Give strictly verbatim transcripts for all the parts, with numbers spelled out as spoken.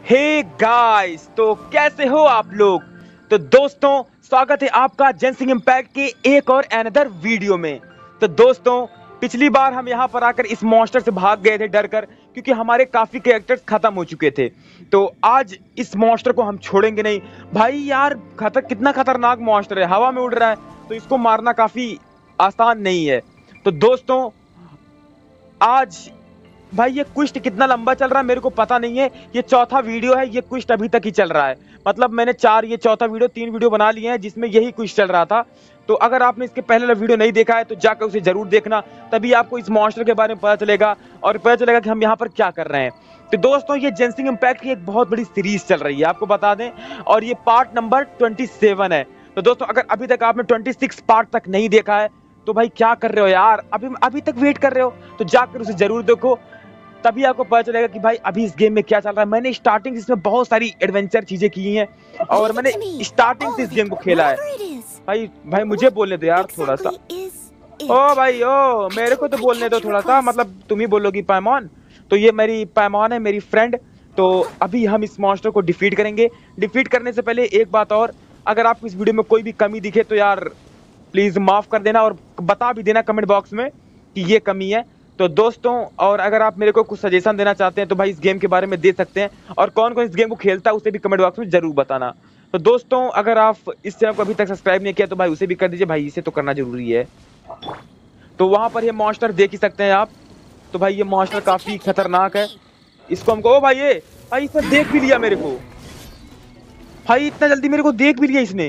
Hey guys, तो कैसे हो आप लोग। तो दोस्तों, स्वागत है आपका जेंसिंग इम्पैक्ट के एक और अनदर वीडियो में। तो दोस्तों, पिछली बार हम यहाँ पर आकर इस मॉन्स्टर से भाग गए थे डर कर, क्योंकि हमारे काफी कैरेक्टर्स खत्म हो चुके थे। तो आज इस मॉन्स्टर को हम छोड़ेंगे नहीं भाई। यार खतर कितना खतरनाक मॉन्स्टर है, हवा में उड़ रहा है, तो इसको मारना काफी आसान नहीं है। तो दोस्तों, आज भाई ये क्विस्ट कितना लंबा चल रहा है मेरे को पता नहीं है। ये चौथा वीडियो है, ये क्विस्ट अभी तक ही चल रहा है। मतलब मैंने चार ये चौथा वीडियो तीन वीडियो बना लिए हैं जिसमें यही क्विस्ट चल रहा था। तो अगर आपने इसके पहले वाला वीडियो नहीं देखा है तो जाकर उसे जरूर देखना, तभी आपको इस मॉन्स्टर के बारे में पता चलेगा और पता चलेगा कि हम यहाँ पर क्या कर रहे हैं। तो दोस्तों, ये जेंसिंग इम्पैक्ट की एक बहुत बड़ी सीरीज चल रही है, आपको बता दें, और ये पार्ट नंबर ट्वेंटी सेवन है। तो दोस्तों, अगर अभी तक आपने ट्वेंटी सिक्स पार्ट तक नहीं देखा है तो भाई क्या कर रहे हो यार, अभी अभी तक वेट कर रहे हो तो जाकर उसे जरूर देखो, तभी आपको पता चलेगा कि भाई अभी इस गेम में क्या चल रहा है। मैंने स्टार्टिंग इसमें बहुत सारी एडवेंचर चीजें की हैं और मैंने स्टार्टिंग से इस गेम को खेला है। भाई भाई मुझे बोलने दो यार थोड़ा सा। ओ भाई ओ, मेरे को तो बोलने दो थोड़ा सा, मतलब तुम ही बोलोगी पैमॉन। तो ये मेरी पैमॉन है, मेरी फ्रेंड। तो अभी हम इस मॉन्स्टर को डिफीट करेंगे। डिफीट करने से पहले एक बात और, अगर आपको इस वीडियो में कोई भी कमी दिखे तो यार प्लीज माफ कर देना और बता भी देना कमेंट बॉक्स में कि ये कमी है। तो दोस्तों, और अगर आप मेरे को कुछ सजेशन देना चाहते हैं तो भाई इस गेम के बारे में दे सकते हैं, और कौन कौन इस गेम को खेलता है उसे भी कमेंट बॉक्स में जरूर बताना। तो दोस्तों, अगर आप इस चैनल को अभी तक सब्सक्राइब नहीं किया तो भाई उसे भी कर दीजिए, भाई इसे तो करना जरूरी है। तो वहां पर ये मॉन्स्टर देख ही सकते हैं आप। तो भाई ये मॉन्स्टर काफी खतरनाक है, इसको हमको, ओ भाई ये भाई इसने देख भी लिया मेरे को। भाई इतना जल्दी मेरे को देख भी लिया इसने।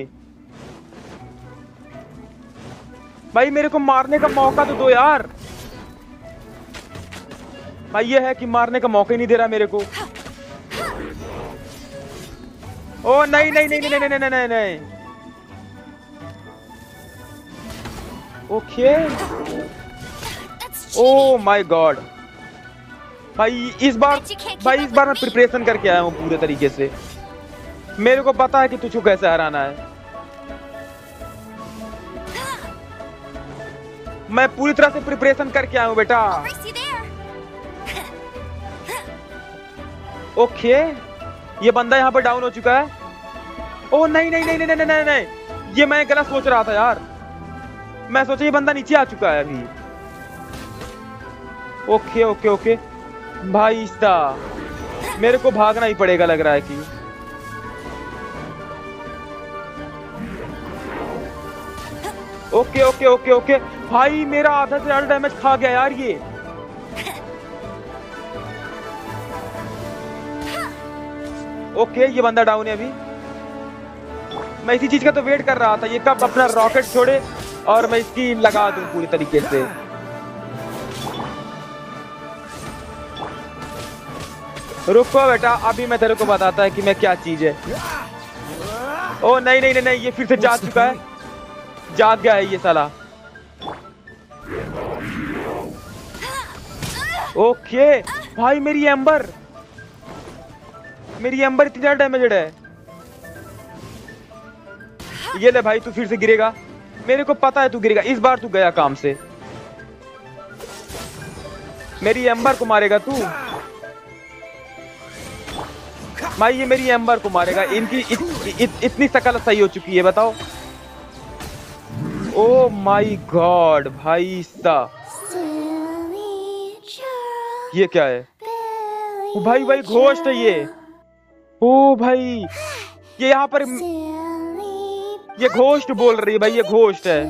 भाई मेरे को मारने का मौका तो दो यार। भाई ये है कि मारने का मौका ही नहीं दे रहा मेरे को। ओ नहीं नहीं नहीं नहीं नहीं नहीं नहीं नहीं। Okay, oh my god. भाई इस बार भाई इस बार मैं प्रिपरेशन करके आया हूँ पूरे तरीके से। मेरे को पता है कि तुझको कैसे हराना है। मैं पूरी तरह से प्रिपरेशन करके आया हूँ बेटा। ओके, ये बंदा यहाँ पर डाउन हो चुका है। ओ नहीं नहीं नहीं नहीं नहीं नहीं नहीं, ये मैं गलत सोच रहा था यार। मैं सोचा ये बंदा नीचे आ चुका है अभी। ओके ओके ओके भाई, इसका मेरे को भागना ही पड़ेगा लग रहा है कि। ओके ओके ओके ओके भाई, मेरा आधा से ज्यादा डैमेज खा गया यार ये। ओके okay, ये बंदा डाउन है अभी। मैं इसी चीज का तो वेट कर रहा था, ये कब अपना रॉकेट छोड़े और मैं इसकी लगा दूं पूरी तरीके से। रुको बेटा, अभी मैं तेरे को बताता है कि मैं क्या चीज है। ओ नहीं नहीं नहीं नहीं, ये फिर से जाग चुका है, जाग गया है ये साला। ओके भाई, मेरी एम्बर मेरी एम्बर इतनी ज्यादा डैमेज्ड है। ये ले भाई, तू फिर से गिरेगा, मेरे को पता है तू गिरेगा। इस बार तू गया काम से, मेरी एम्बर को मारेगा तू। भाई ये मेरी एम्बर को मारेगा, इनकी इत, इत, इतनी शकल सही हो चुकी है बताओ। ओ माय गॉड भाई सा, ये क्या है? ओ भाई भाई घोस्ट है ये। ओ भाई ये यहाँ पर ये घोस्ट बोल रही है भाई, ये घोस्ट है।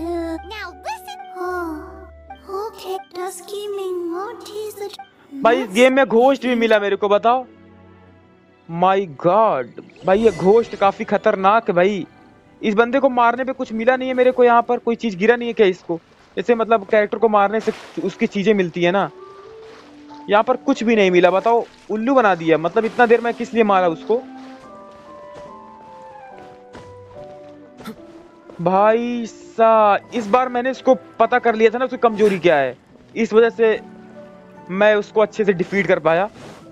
भाई इस गेम में घोस्ट भी मिला मेरे को, बताओ। माय गॉड भाई, ये घोस्ट काफी खतरनाक है भाई। इस बंदे को मारने पे कुछ मिला नहीं है मेरे को, यहाँ पर कोई चीज गिरा नहीं है क्या इसको? जैसे मतलब कैरेक्टर को मारने से उसकी चीजें मिलती है ना, यहाँ पर कुछ भी नहीं मिला। बताओ, उल्लू बना दिया। मतलब इतना देर मैं किस लिए मारा उसको? भाई सा, इस बार मैंने इसको पता कर लिया था ना उसकी कमजोरी क्या है, इस वजह से मैं उसको अच्छे से डिफीट कर पाया।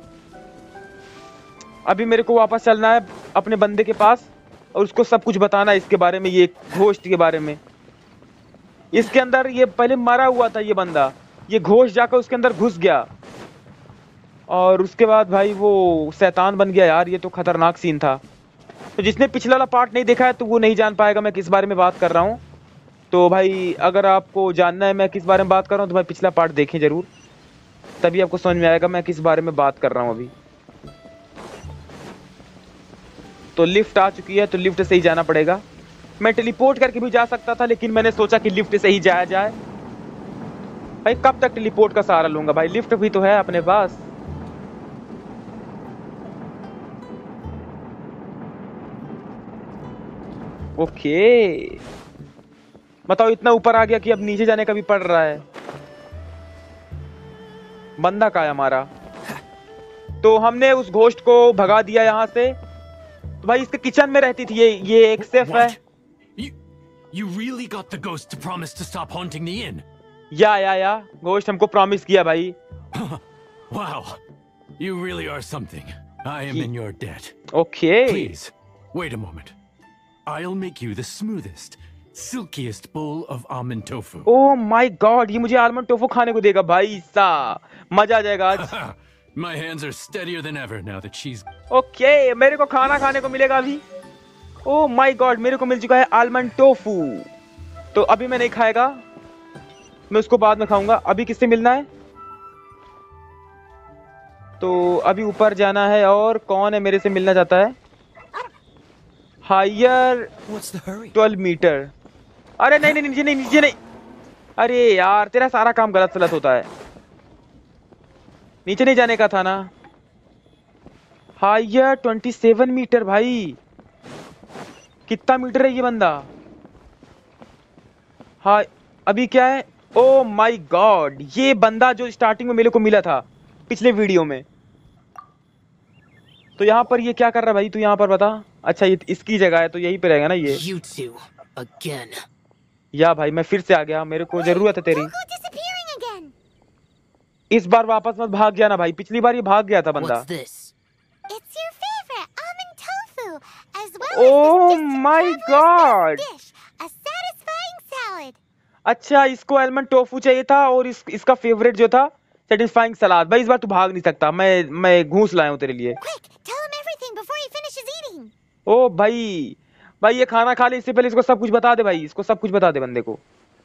अभी मेरे को वापस चलना है अपने बंदे के पास और उसको सब कुछ बताना है इसके बारे में, ये घोस्ट के बारे में। इसके अंदर ये पहले मरा हुआ था ये बंदा, ये घोस्ट जाकर उसके अंदर घुस गया। और उसके बाद भाई वो शैतान बन गया यार, ये तो खतरनाक सीन था। तो जिसने पिछला वाला पार्ट नहीं देखा है तो वो नहीं जान पाएगा मैं किस बारे में बात कर रहा हूँ। तो भाई अगर आपको जानना है मैं किस बारे में बात कर रहा हूँ तो भाई पिछला पार्ट देखें जरूर, तभी आपको समझ में आएगा मैं किस बारे में बात कर रहा हूँ अभी। तो लिफ्ट आ चुकी है, तो लिफ्ट से ही जाना पड़ेगा। मैं टेलीपोर्ट करके भी जा सकता था, लेकिन मैंने सोचा कि लिफ्ट से ही जाया जाए। भाई कब तक टेलीपोर्ट का सहारा लूंगा, भाई लिफ्ट भी तो है अपने पास। ओके बताओ, इतना ऊपर आ गया कि अब नीचे जाने का भी पड़ रहा है। बंदा कहाँ है हमारा? तो हमने उस घोस्ट को भगा दिया यहाँ से। तो भाई इसके किचन में रहती थी ये ये एक सेफ है। You, you really got the ghost to promise to stop haunting the inn? या या या घोस्ट हमको प्रॉमिस किया भाई। Wow, you really are something. I am in your debt. Okay. Please, wait a moment. I'll make you the smoothest, silkiest bowl of almond tofu. Oh my God, ये मुझे almond tofu खाने को देगा भाई सा, मजा आ जाएगा आज। My hands are steadier than ever now that she's. Okay, मेरे को खाना खाने को मिलेगा अभी। Oh my God, मेरे को मिल चुका है आलमंड टोफू। तो अभी मैं नहीं खाएगा, मैं उसको बाद में खाऊंगा। अभी किससे मिलना है? तो अभी ऊपर जाना है, और कौन है मेरे से मिलना चाहता है? Higher twelve meter. अरे नहीं नहीं नीचे नहीं नीचे नहीं। अरे यार तेरा सारा काम गलत सलत होता है, नीचे नहीं जाने का था ना। Higher twenty seven meter. भाई कितना मीटर है ये बंदा? हाँ अभी क्या है? ओ माय गॉड, ये बंदा जो स्टार्टिंग में मेरे को मिला था पिछले वीडियो में। तो यहाँ पर ये क्या कर रहा है भाई, तू यहाँ पर बता। अच्छा ये इसकी जगह है, तो यही पे रहेगा ना ये। You two, again. या भाई मैं फिर से आ गया, मेरे को जरूरत है तेरी। इस बार वापस मत भाग गया ना भाई, पिछली बार ये भाग गया था बंदा। What's this? It's your favorite almond tofu, as well as Oh this distant my traveler's God! best dish, a satisfying salad. अच्छा इसको आलमंड टोफू चाहिए था, और इस, इसका फेवरेट जो था सेटिस्फाइंग सलाद। भाई इस बार तू भाग नहीं सकता, मैं मैं घूस लाया हूँ तेरे लिए। Quick, tell him everything before he finishes eating. ओ भाई, भाई ये खाना खा ले इससे पहले इसको सब कुछ बता दे भाई, इसको सब कुछ बता दे बंदे को।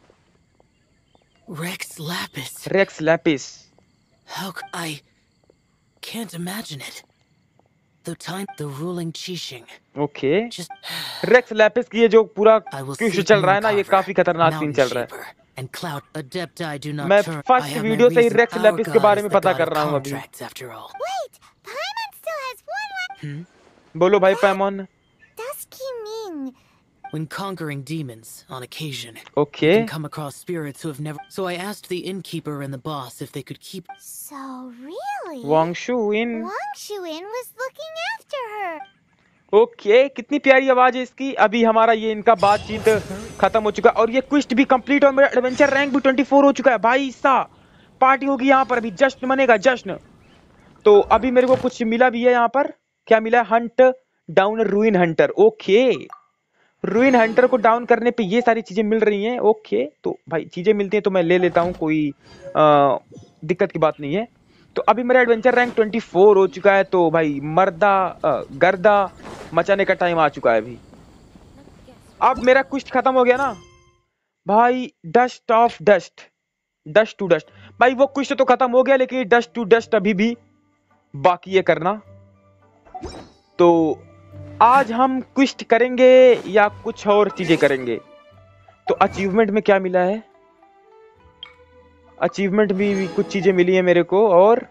Rex Lapis. Rex Lapis. How c- I can't imagine it. The time the ruling Qixing. Okay Just Rex Lapis की ये जो पूरा I will क्विज see चल रहा है ना, ये Mooncarver, काफी खतरनाक सीन Mountain चल रहा है। Shaper, and Cloud Adept I do not मैं turn. First I have my video से ही reason. रेक्स Our लैपिस के god बारे is में the पता god कर of रहा हूँ अभी। contracts after all. Wait, Paimon still has one last. Hmm? बोलो भाई Paimon. Dusky Ming. When conquering demons, on occasion, okay you can come across spirits who have never. So I asked the innkeeper and the boss if they could keep. So really, Wangshu inn. Wang Shuin was looking after her. Okay कितनी प्यारी आवाज है इसकी। अभी हमारा ये इनका बातचीत खत्म हो चुका है, और ये क्विस्ट भी कंप्लीट, और मेरा एडवेंचर रैंक भी ट्वेंटी फोर हो चुका है भाई सा। पार्टी होगी यहाँ पर, अभी जश्न मनेगा जश्न। तो अभी मेरे को कुछ मिला भी है यहाँ पर। क्या मिला? Hunt down ruin hunter. Okay ruin hunter को डाउन करने पे ये सारी चीजें मिल रही हैं। ओके तो भाई चीजें मिलती हैं तो मैं ले लेता हूँ, कोई आ, दिक्कत की बात नहीं है। तो अभी मेरा एडवेंचर रैंक ट्वेंटी फोर हो चुका है, तो भाई मर्दा आ, गर्दा मचाने का टाइम आ चुका है अभी। अब मेरा क्विस्ट खत्म हो गया ना भाई। Dust off dust, dust to dust. भाई वो क्विस्ट तो खत्म हो गया, लेकिन डस्ट टू डस्ट अभी भी बाकी है करना। तो आज हम क्विस्ट करेंगे या कुछ और चीजें करेंगे? तो अचीवमेंट में क्या मिला है? अचीवमेंट भी, भी कुछ चीजें मिली है मेरे को। और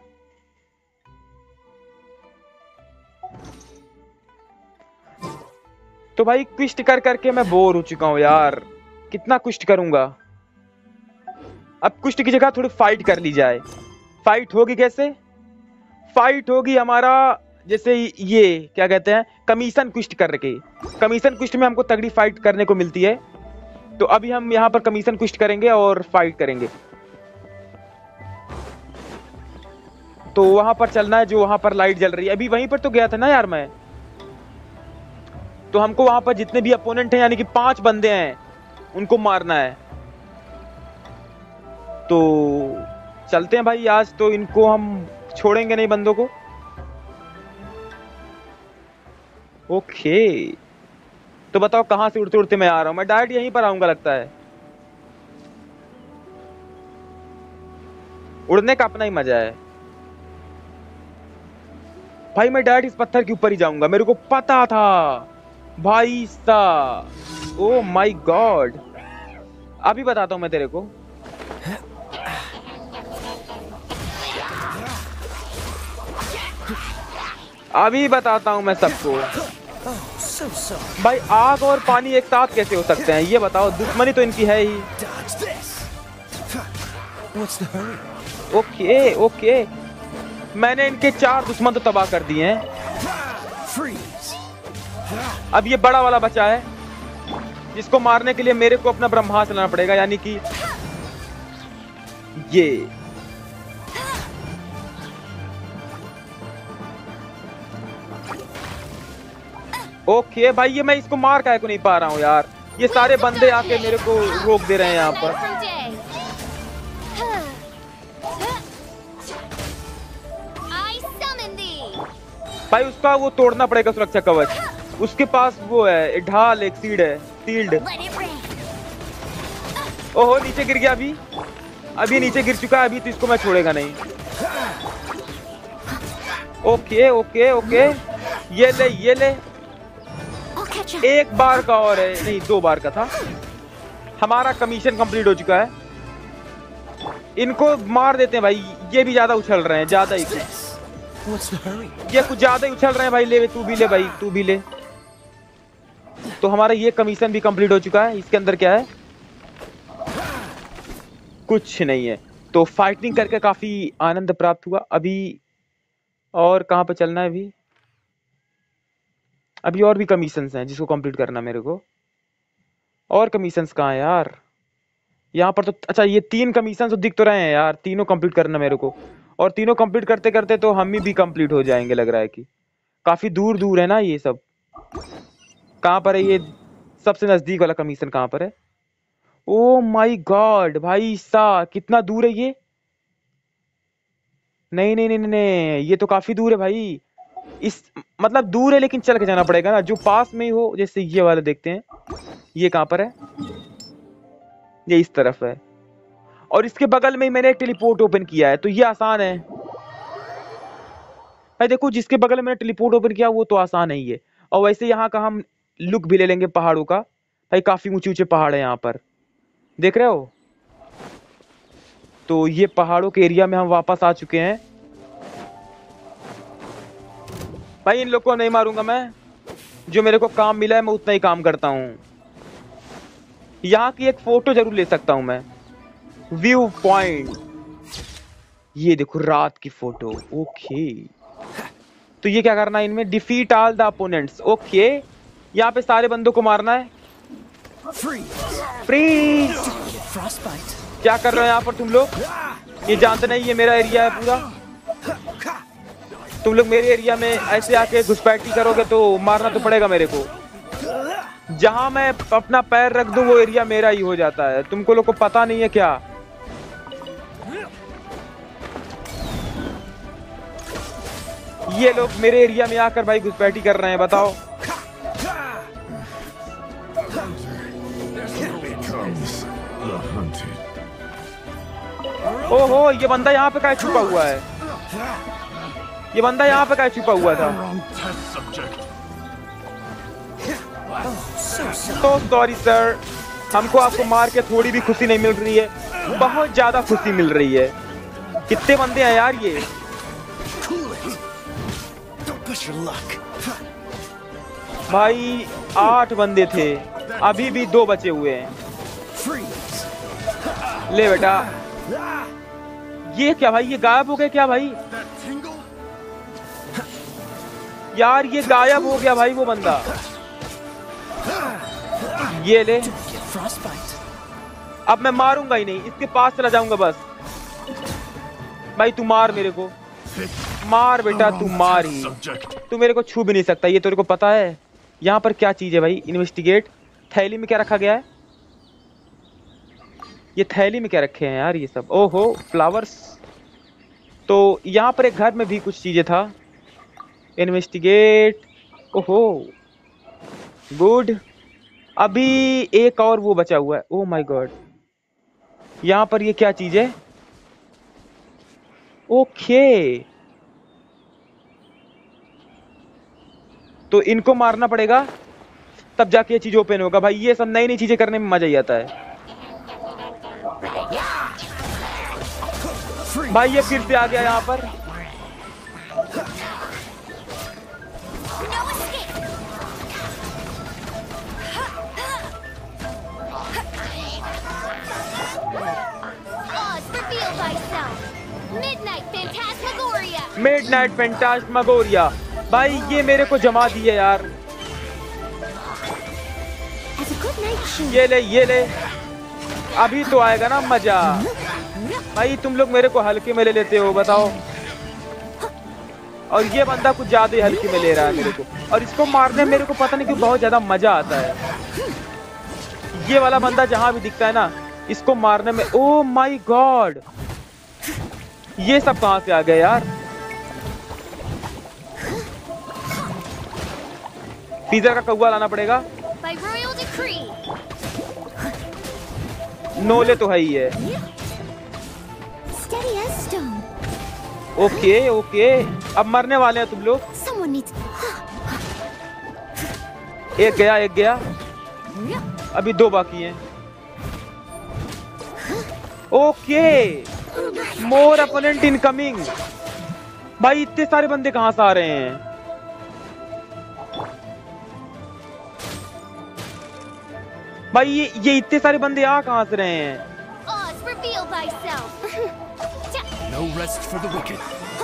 तो भाई क्विस्ट कर करके मैं बोर हो चुका हूं यार, कितना क्विस्ट करूंगा। अब क्विस्ट की जगह थोड़ी फाइट कर ली जाए। फाइट होगी कैसे? फाइट होगी हमारा जैसे ये क्या कहते हैं, कमीशन क्विस्ट करके। कमीशन क्विस्ट में हमको तगड़ी फाइट करने को मिलती है। तो अभी हम यहाँ पर कमीशन क्विस्ट करेंगे और फाइट करेंगे। तो वहां पर चलना है जो वहां पर लाइट जल रही है। अभी वहीं पर तो गया था ना यार मैं। तो हमको वहां पर जितने भी अपोनेंट हैं, यानी कि पांच बंदे हैं, उनको मारना है। तो चलते हैं भाई, आज तो इनको हम छोड़ेंगे नहीं बंदों को। ओके तो बताओ कहां से उड़ते उड़ते मैं आ रहा हूं। मैं डायरेक्ट यहीं पर आऊंगा लगता है। उड़ने का अपना ही मजा है भाई। मैं डायरेक्ट इस पत्थर के ऊपर ही जाऊंगा, मेरे को पता था भाई साहब। ओ माय गॉड, अभी बताता हूं मैं तेरे को। अभी बताता हूं मैं सबको। भाई आग और पानी एक साथ कैसे हो सकते हैं ये बताओ। दुश्मनी तो इनकी है ही। ओके ओके, मैंने इनके चार दुश्मन तो तबाह कर दिए हैं। अब ये बड़ा वाला बचा है जिसको मारने के लिए मेरे को अपना ब्रह्मास्त्र चलाना पड़ेगा, यानी कि ये। ओके भाई, ये मैं इसको मार काहे को नहीं पा रहा हूँ यार। ये सारे बंदे आके मेरे को रोक दे रहे हैं यहाँ पर। भाई उसका वो तोड़ना पड़ेगा सुरक्षा कवच। उसके पास वो है ढाल, एक सीड है, सील्ड। ओहो नीचे गिर गया। अभी अभी नीचे गिर चुका है। अभी तो इसको मैं छोड़ेगा नहीं। ओके ओके ओके, ये ले ये ले। एक बार का और है, नहीं दो बार का था। हमारा कमीशन कंप्लीट हो चुका है। इनको मार देते हैं भाई। ये भी ज्यादा उछल रहे हैं, ज्यादा ही ये कुछ ज्यादा ही उछल रहे हैं भाई। ले तू भी ले भाई, तू भी ले। तो हमारा ये कमीशन भी कंप्लीट हो चुका है। इसके अंदर क्या है? कुछ नहीं है। तो फाइटिंग करके काफी आनंद प्राप्त हुआ। अभी और कहाँ पे चलना है? अभी अभी और भी कमीशंस हैं जिसको कंप्लीट करना मेरे को। और कमीशंस कहाँ है यार? यहाँ पर तो अच्छा, ये तीन कमीशन तो दिख तो रहे हैं यार। तीनों कंप्लीट करना मेरे को। और तीनों कंप्लीट करते करते तो हम ही भी कंप्लीट हो जाएंगे। लग रहा है कि काफी दूर दूर है ना ये सब। कहाँ पर है ये सबसे नजदीक वाला कमीशन? कहाँ पर है? ओ माय गॉड भाई साहब, कितना दूर है ये। नहीं नहीं नहीं नहीं, ये तो काफी दूर है भाई। इस मतलब दूर है लेकिन चल के जाना पड़ेगा ना। जो पास में ही हो, जैसे ये वाला देखते हैं। ये कहाँ पर है? ये इस तरफ है। और इसके बगल में ही मैंने एक टेलीपोर्ट ओपन किया है, तो ये आसान है भाई। देखो जिसके बगल में मैंने टेलीपोर्ट ओपन किया वो तो आसान है ये। और वैसे यहाँ का हम लुक भी ले लेंगे पहाड़ों का। भाई काफी ऊंचे ऊंचे पहाड़ है यहाँ पर, देख रहे हो? तो ये पहाड़ों के एरिया में हम वापस आ चुके हैं। भाई इन लोग को नहीं मारूंगा मैं। जो मेरे को काम मिला है मैं उतना ही काम करता हूँ। यहाँ की एक फोटो जरूर ले सकता हूँ मैं। व्यू पॉइंट, ये देखो रात की फोटो। ओके तो ये क्या करना है इनमें? Defeat all the opponents. Okay यहाँ पे सारे बंदों को मारना है। फ्रीज। क्या कर रहे हो यहाँ पर तुम लोग? ये जानते नहीं ये मेरा एरिया है पूरा। तुम लोग मेरे एरिया में ऐसे आके घुसपैठी करोगे तो मारना तो पड़ेगा मेरे को। जहां मैं अपना पैर रख दूं वो एरिया मेरा ही हो जाता है। तुमको लोग को पता नहीं है क्या? ये लोग मेरे एरिया में आकर भाई घुसपैठी कर रहे हैं, बताओ। ओहो ये बंदा यहाँ पे क्या छुपा हुआ है? ये बंदा यहाँ पे क्या छुपा हुआ था? तो सॉरी सर, हमको आपको मार के थोड़ी भी खुशी नहीं मिल रही है, बहुत ज्यादा खुशी मिल रही है। कितने बंदे हैं यार ये? भाई आठ बंदे थे, अभी भी दो बचे हुए हैं। ले बेटा। ये क्या भाई? ये गायब हो गए क्या भाई? यार ये गायब हो गया भाई वो बंदा। ये ले। अब मैं मारूंगा ही नहीं, इसके पास चला जाऊंगा बस। भाई तू मार मेरे को, मार बेटा, तू मार ही। तू मेरे को छू भी नहीं सकता, ये तेरे को पता है। यहाँ पर क्या चीज है भाई? इन्वेस्टिगेट। थैली में क्या रखा गया है? ये थैली में क्या रखे हैं यार ये सब? ओहो फ्लावर्स। तो यहाँ पर एक घर में भी कुछ चीजें था। इन्वेस्टिगेट। ओहो गुड। अभी एक और वो बचा हुआ है। ओह माय गॉड, यहाँ पर ये क्या चीज है? ओके, तो इनको मारना पड़ेगा तब जाके ये चीज ओपन होगा। भाई ये सब नई नई चीजें करने में मजा ही आता है। भाई ये फिर से आ गया यहाँ पर। Midnight phantasmagoria. भाई ये मेरे को जमा दिए यार। ये ले ये ले, अभी तो आएगा ना मजा। भाई तुम लोग मेरे को हल्के में ले लेते हो, बताओ। और ये बंदा कुछ ज्यादा ही हल्के में ले रहा है मेरे को, और इसको मारने में मेरे को पता नहीं क्यों बहुत ज्यादा मजा आता है। ये वाला बंदा जहां भी दिखता है ना, इसको मारने में। ओ माय गॉड, ये सब कहां से आ गए यार? पिज्जा का कौवा लाना पड़ेगा। नोले तो है ही है। ओके ओके, अब मरने वाले हैं तुम लोग। एक गया एक गया, अभी दो बाकी हैं। Okay, more opponent incoming. भाई इतने सारे बंदे कहां से आ रहे हैं? भाई ये ये इतने सारे बंदे आ कहां से रहे हैं? No rest for the wicked.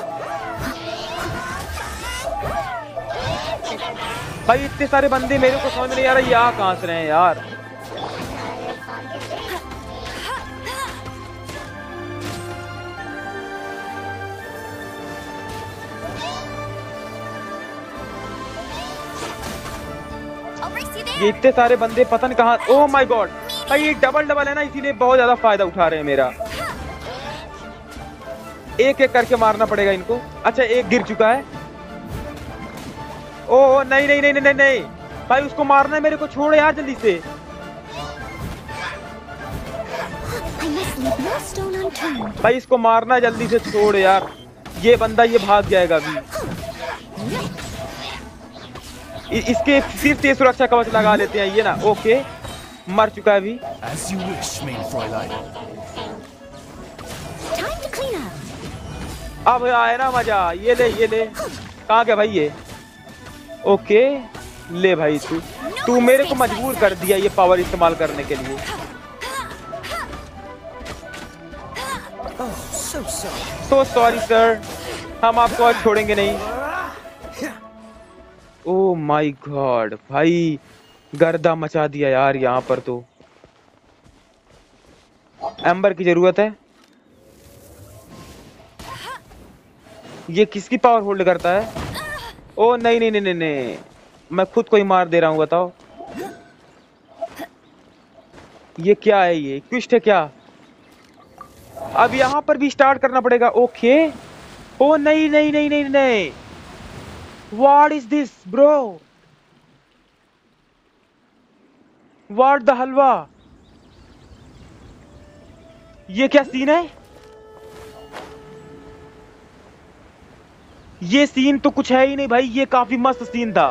भाई इतने सारे बंदे, मेरे को समझ नहीं आ रहा ये आ कहां से रहे हैं यार। ये इतने सारे बंदे पता नहीं कहां। ओह माय गॉड, भाई ये डबल डबल है ना, इसीलिए बहुत ज्यादा फायदा उठा रहे हैं मेरा। एक एक करके मारना पड़ेगा इनको। अच्छा एक गिर चुका है। ओह नहीं नहीं नहीं नहीं नहीं, भाई उसको मारना है मेरे को। छोड़ यार जल्दी से। भाई इसको मारना है जल्दी से, छोड़ यार। ये बंदा ये भाग जाएगा अभी। इसके फिर से सुरक्षा कवच लगा लेते हैं ये ना। ओके, मर चुका है अभी। अब आए ना मजा। ये ले ये ले, कहाँ गया भाई ये? ओके ले भाई, तू तू मेरे को मजबूर कर दिया ये पावर इस्तेमाल करने के लिए। सो सॉरी सर, हम आपको आज छोड़ेंगे नहीं। ओह माय गॉड, भाई गर्दा मचा दिया यार यहाँ पर। तो एम्बर की जरूरत है। ये किसकी पावर होल्ड करता है? ओह नहीं नहीं नहीं नहीं नहीं, मैं खुद को ही मार दे रहा हूँ, बताओ। ये क्या है? ये क्विस्ट है क्या? अब यहाँ पर भी स्टार्ट करना पड़ेगा। ओके। ओह नहीं नहीं नहीं नहीं नहीं, what is this bro? What the halwa? ये क्या सीन है? ये सीन तो कुछ है ही नहीं भाई। ये काफी मस्त सीन था।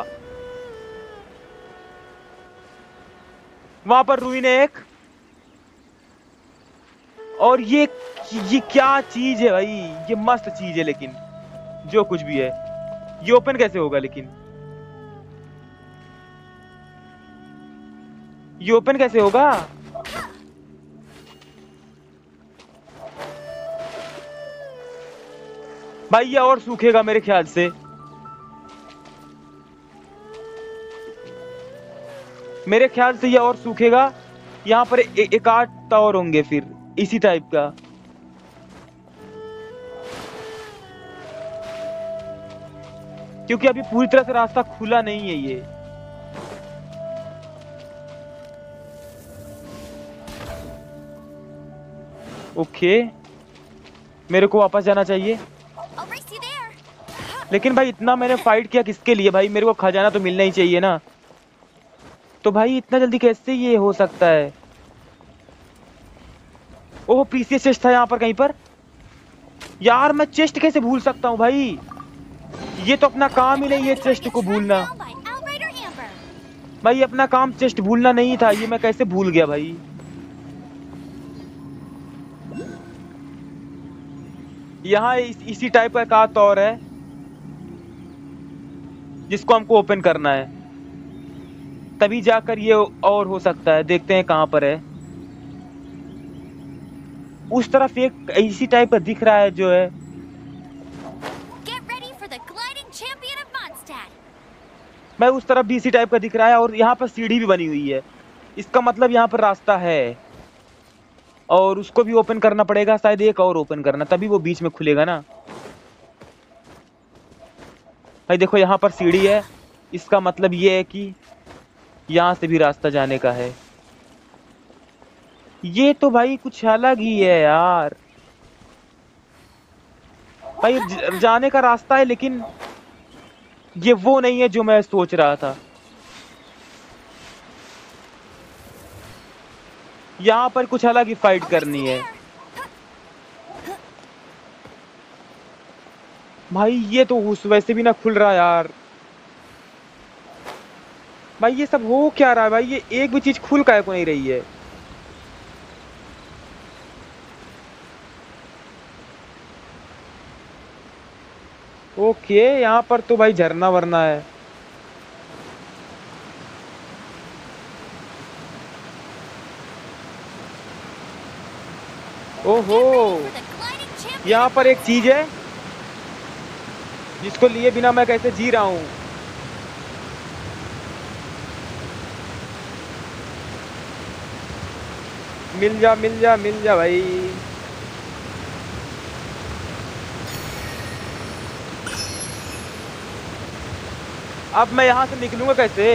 वहां पर रूइन है एक, और ये ये क्या चीज है भाई? ये मस्त चीज है, लेकिन जो कुछ भी है ये ओपन कैसे होगा? लेकिन ये ओपन कैसे होगा? भाई ये और सूखेगा मेरे ख्याल से। मेरे ख्याल से ये और सूखेगा। यहाँ पर ए, एक आठ और होंगे फिर इसी टाइप का। क्योंकि अभी पूरी तरह से रास्ता खुला नहीं है ये। ओके, मेरे को वापस जाना चाहिए। लेकिन भाई इतना मैंने फाइट किया किसके लिए भाई? मेरे को खजाना तो मिलना ही चाहिए ना। तो भाई इतना जल्दी कैसे ये हो सकता है? ओह प्रीसियस चेस्ट था यहाँ पर कहीं पर। यार मैं चेस्ट कैसे भूल सकता हूँ भाई? ये तो अपना काम ही नहीं है चेस्ट को भूलना। भाई अपना काम चेस्ट भूलना नहीं था, ये मैं कैसे भूल गया भाई? यहाँ इस, इसी टाइप का एक आत और है जिसको हमको ओपन करना है, तभी जाकर ये और हो सकता है। देखते हैं कहाँ पर है। उस तरफ एक इसी टाइप का दिख रहा है जो है। भाई उस तरफ भी इसी टाइप का दिख रहा है और यहाँ पर सीढ़ी भी बनी हुई है। इसका मतलब यहाँ पर रास्ता है और उसको भी ओपन करना पड़ेगा शायद, एक और ओपन करना तभी वो बीच में खुलेगा ना। भाई देखो यहाँ पर सीढ़ी है, इसका मतलब ये है कि यहाँ से भी रास्ता जाने का है। ये तो भाई कुछ अलग ही है यार। भाई जाने का रास्ता है लेकिन ये वो नहीं है जो मैं सोच रहा था। यहाँ पर कुछ अलग ही फाइट करनी है। भाई ये तो उस वैसे भी ना खुल रहा यार। भाई ये सब हो क्या रहा है भाई? ये एक भी चीज खुल काहे को नहीं रही है? ओके यहाँ पर तो भाई झरना वरना है। ओहो यहाँ पर एक चीज है जिसको लिए बिना मैं कैसे जी रहा हूं। मिल जा मिल जा मिल जा भाई। अब मैं यहां से निकलूंगा कैसे?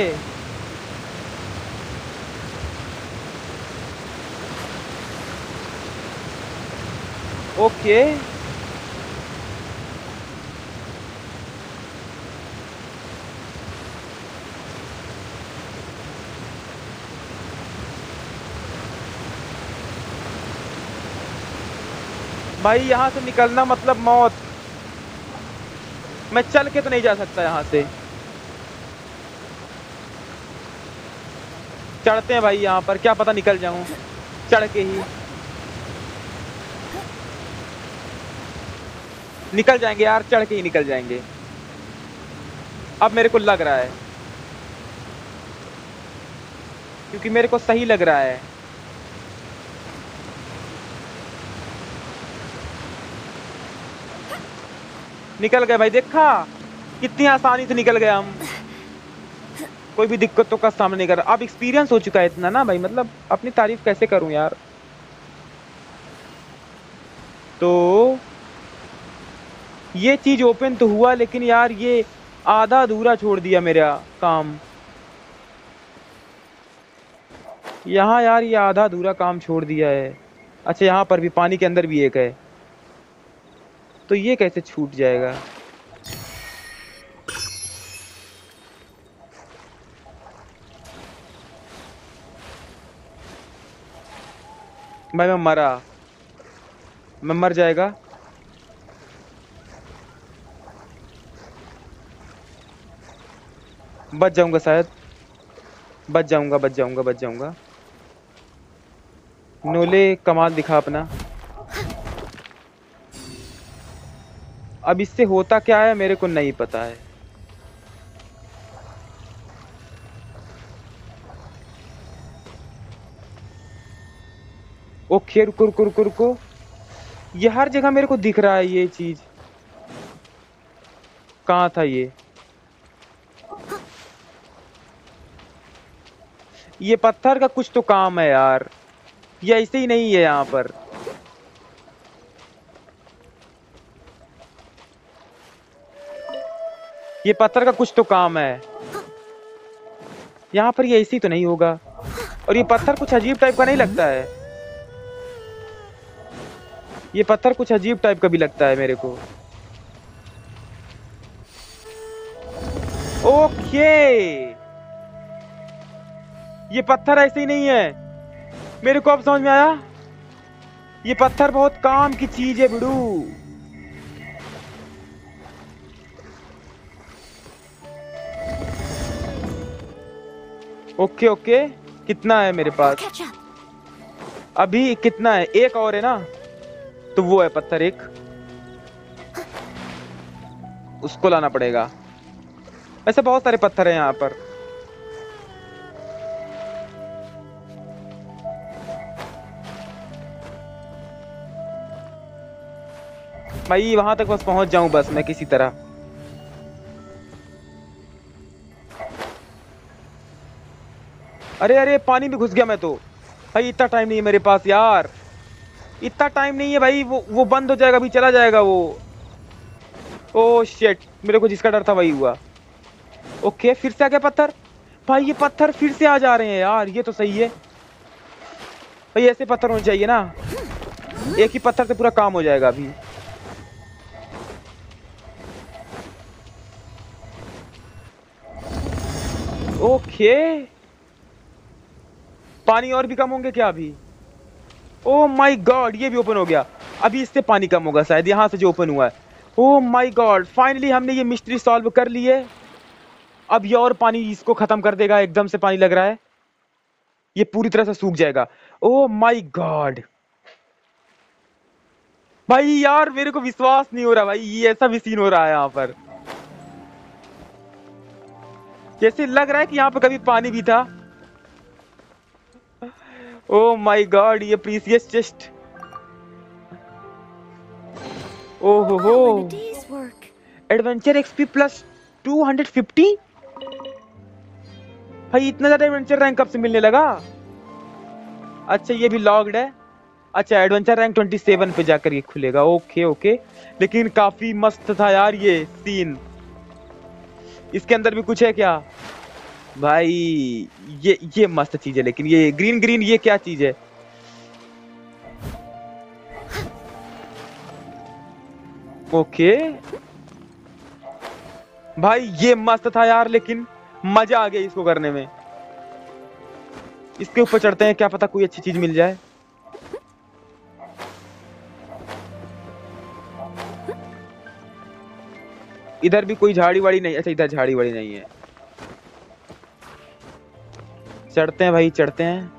ओके भाई यहाँ से निकलना मतलब मौत। मैं चल के तो नहीं जा सकता यहाँ से। चढ़ते हैं भाई यहाँ पर, क्या पता निकल जाऊं चढ़ के ही। निकल जाएंगे यार, चढ़ के ही निकल जाएंगे। अब मेरे को लग रहा है, क्योंकि मेरे को सही लग रहा है। निकल गए भाई, देखा कितनी आसानी से निकल गए हम। कोई भी दिक्कतों का सामना नहीं कर रहा। अब एक्सपीरियंस हो चुका है इतना ना भाई, मतलब अपनी तारीफ कैसे करूं यार। तो ये चीज ओपन तो हुआ लेकिन यार ये आधा अधूरा छोड़ दिया मेरा काम। यहाँ यार ये आधा अधूरा काम छोड़ दिया है। अच्छा यहाँ पर भी पानी के अंदर भी एक है, तो ये कैसे छूट जाएगा? भाई मैं मरा, मैं मर जाएगा। बच जाऊंगा शायद, बच जाऊंगा बच जाऊंगा बच जाऊंगा। नोले कमाल दिखा अपना। अब इससे होता क्या है मेरे को नहीं पता है। ओके रुको रुको रुको रुको, ये हर जगह मेरे को दिख रहा है। ये चीज कहाँ था? ये ये पत्थर का कुछ तो काम है यार, ये ऐसे ही नहीं है यहाँ पर। ये पत्थर का कुछ तो काम है यहाँ पर, ये ऐसे ही तो नहीं होगा। और ये पत्थर कुछ अजीब टाइप का नहीं लगता है? ये पत्थर कुछ अजीब टाइप का भी लगता है मेरे को। ओके, ये पत्थर ऐसे ही नहीं है, मेरे को अब समझ में आया। ये पत्थर बहुत काम की चीज है बिड़ू। ओके ओके, कितना है मेरे पास Catch up. अभी? कितना है? एक और है ना, तो वो है पत्थर एक, उसको लाना पड़ेगा। ऐसे बहुत सारे पत्थर हैं यहाँ पर। भाई वहां तक बस पहुंच जाऊं बस मैं किसी तरह। अरे अरे पानी में घुस गया मैं तो। भाई इतना टाइम नहीं है मेरे पास यार, इतना टाइम नहीं है भाई। वो वो बंद हो जाएगा, अभी चला जाएगा वो। ओह शिट, मेरे को जिसका डर था वही हुआ। ओके, फिर से आ गया पत्थर। भाई ये पत्थर फिर से आ जा रहे हैं यार, ये तो सही है भाई। ऐसे पत्थर होने चाहिए ना, एक ही पत्थर से पूरा काम हो जाएगा अभी। ओके, पानी और भी कम होंगे क्या अभी? ओह माय गॉड, ये भी ओपन हो गया। अभी इससे पानी कम होगा शायद, यहाँ से जो ओपन हुआ है। ओह माय गॉड, फाइनली हमने ये मिस्ट्री सॉल्व कर ली है। अब ये और पानी इसको खत्म कर देगा। एकदम से पानी लग रहा है, ये पूरी तरह से सूख जाएगा। ओह माय गॉड भाई यार, मेरे को विश्वास नहीं हो रहा भाई, ये ऐसा भी सीन हो रहा है यहाँ पर। जैसे लग रहा है कि यहाँ पे कभी पानी भी था। ओह माय गॉड, ये प्रीसियस चेस्ट। ओह हो हो, All in a day's work. Adventure XP plus two hundred fifty. भाई इतना ज्यादा एडवेंचर रैंक कब से मिलने लगा? अच्छा ये भी लॉग्ड है। अच्छा, एडवेंचर रैंक ट्वेंटी सेवन पे जाकर ये खुलेगा। ओके ओके, लेकिन काफी मस्त था यार ये सीन। इसके अंदर भी कुछ है क्या भाई? ये ये मस्त चीज है, लेकिन ये ग्रीन ग्रीन ये क्या चीज है? ओके भाई ये मस्त था यार, लेकिन मजा आ गया इसको करने में। इसके ऊपर चढ़ते हैं, क्या पता कोई अच्छी चीज मिल जाए। इधर भी कोई झाड़ी वाड़ी नहीं। अच्छा इधर झाड़ी वाड़ी नहीं है। चढ़ते हैं भाई, चढ़ते हैं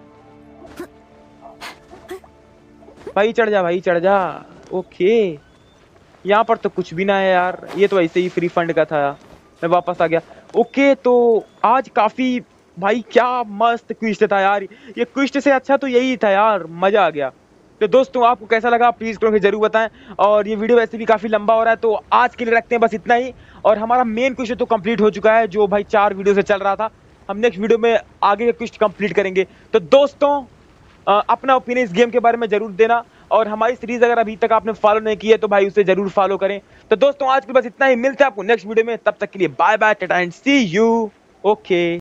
भाई, चढ़ जा भाई, चढ़ जा। ओके, यहाँ पर तो कुछ भी ना है यार, ये तो ऐसे ही फ्री फंड का था। मैं वापस आ गया। ओके, तो आज काफी भाई क्या मस्त क्विस्ट था यार। ये क्विस्ट से अच्छा तो यही था यार, मजा आ गया। तो दोस्तों आपको कैसा लगा प्लीज कमेंट में जरूर बताएं। और ये वीडियो वैसे भी काफी लंबा हो रहा है, तो आज के लिए रखते हैं बस इतना ही। और हमारा मेन क्विस्ट तो कंप्लीट हो चुका है, जो भाई चार वीडियो से चल रहा था। हम नेक्स्ट वीडियो में आगे का क्विस्ट कंप्लीट करेंगे। तो दोस्तों अपना ओपिनियन इस गेम के बारे में जरूर देना। और हमारी सीरीज अगर अभी तक आपने फॉलो नहीं की है तो भाई उसे जरूर फॉलो करें। तो दोस्तों आज के बस इतना ही, मिलते हैं आपको नेक्स्ट वीडियो में। तब तक के लिए bye bye, tata and see you. Okay.